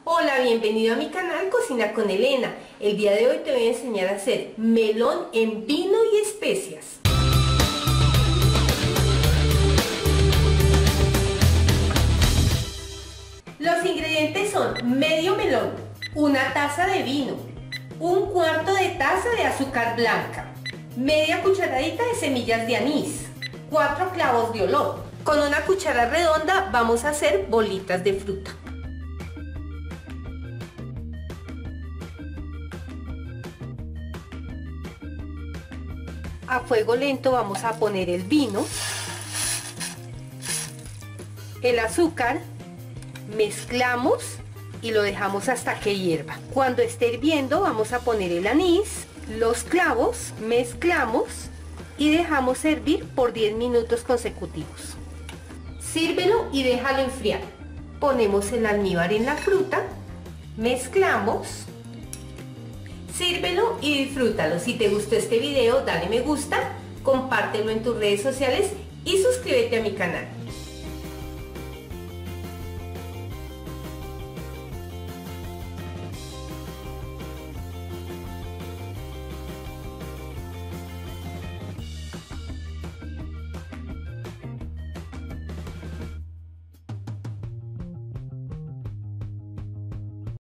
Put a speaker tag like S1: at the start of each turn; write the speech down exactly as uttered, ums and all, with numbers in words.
S1: Hola, bienvenido a mi canal Cocina con Elena. El día de hoy te voy a enseñar a hacer melón en vino y especias. Los ingredientes son medio melón, una taza de vino, un cuarto de taza de azúcar blanca, media cucharadita de semillas de anís, cuatro clavos de olor. Con una cuchara redonda vamos a hacer bolitas de fruta. A fuego lento vamos a poner el vino, el azúcar, mezclamos y lo dejamos hasta que hierva. Cuando esté hirviendo vamos a poner el anís, los clavos, mezclamos y dejamos hervir por diez minutos consecutivos. Sírvelo y déjalo enfriar. Ponemos el almíbar en la fruta, mezclamos, sírvelo y disfrútalo. Si te gustó este video, dale me gusta, compártelo en tus redes sociales y suscríbete a mi canal.